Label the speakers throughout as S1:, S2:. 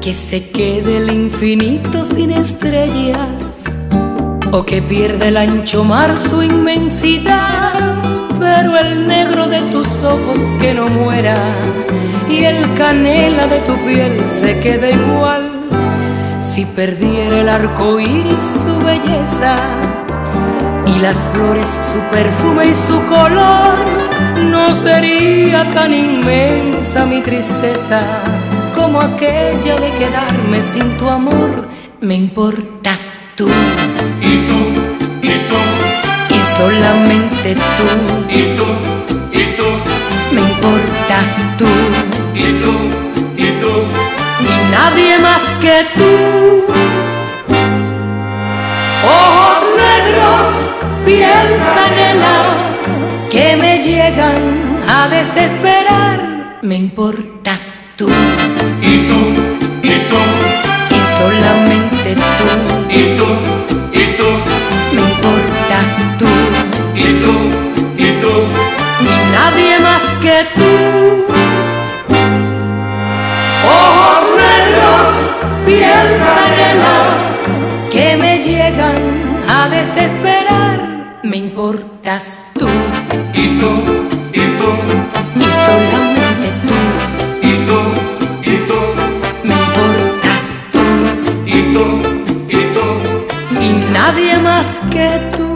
S1: Que se quede el infinito sin estrellas, o que pierda el ancho mar su inmensidad, pero el negro de tus ojos que no muera, y el canela de tu piel se quede igual. Si perdiera el arco iris su belleza, y las flores su perfume y su color, no sería tan inmensa mi tristeza como aquella de quedarme sin tu amor. Me importas tú,
S2: y tú, y tú,
S1: y solamente tú,
S2: y tú, y tú,
S1: me importas tú,
S2: y tú, y tú,
S1: y nadie más que tú. Ojos negros, piel canela, que me llegan a desesperar. Me importas tú,
S2: y tú, y tú,
S1: y solamente tú,
S2: y tú, y tú,
S1: me importas tú,
S2: y tú, y tú,
S1: y nadie más que tú. Ojos negros, piel canela, que me llegan a desesperar. Me importas tú,
S2: y tú, y tú,
S1: y solamente tú,
S2: y tú, y tú,
S1: me importas tú,
S2: y tú, y tú,
S1: y nadie más que tú.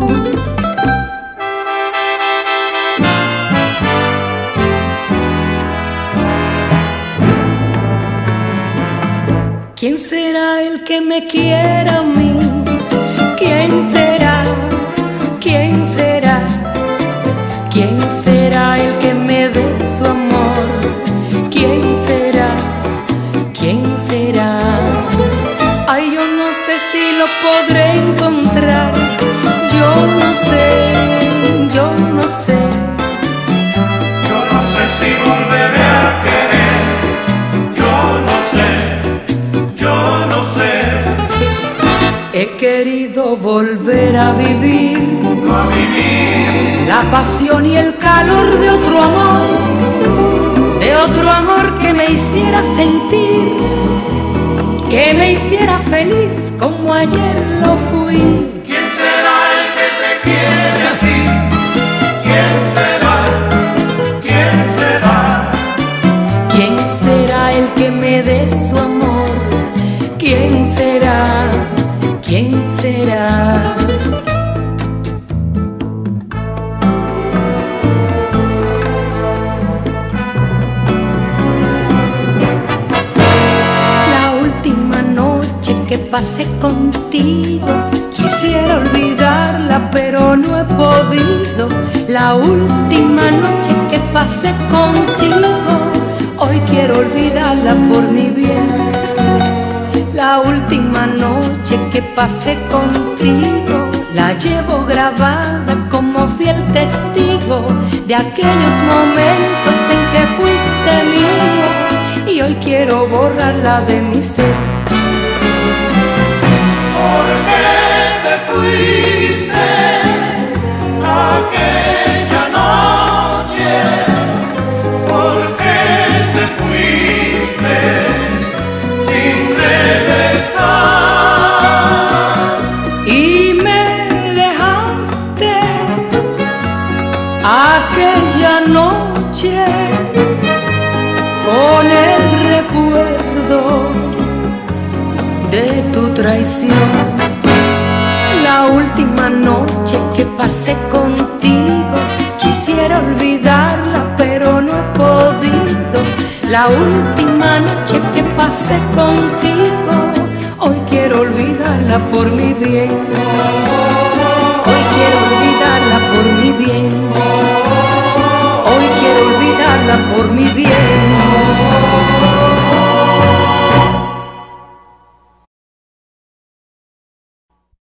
S1: ¿Quién será el que me quiera a mí? ¿Quién será? ¿Quién será? ¿Quién será el que me dé su amor? ¿Quién será? ¿Quién será? Ay, yo no sé si lo podré encontrar. Yo no sé, yo no sé.
S2: yo no sé si volveré a querer, yo no sé, yo no sé,
S1: He querido volver a vivir
S2: a vivir,
S1: la pasión y el calor de otro amor que me hiciera sentir, que me hiciera feliz como ayer lo fui.
S2: ¿quién será el que te quiere a ti? ¿Quién será? ¿Quién será?
S1: ¿Quién será el que me dé su amor? ¿Quién será? ¿Quién será? La última noche que pasé contigo, quisiera olvidarla pero no he podido. La última noche que pasé contigo, hoy quiero olvidarla por mi bien. La última noche que pasé contigo, la llevo grabada como fiel testigo de aquellos momentos en que fuiste mío, y hoy quiero borrarla de mi ser.
S2: ¿Por qué te fuiste aquella noche? ¿Por qué te fuiste sin regresar?
S1: Y me dejaste aquella noche con el recuerdo de tu traición. La última noche que pasé contigo, quisiera olvidarla pero no he podido. La última noche que pasé contigo, hoy quiero olvidarla por mi bien.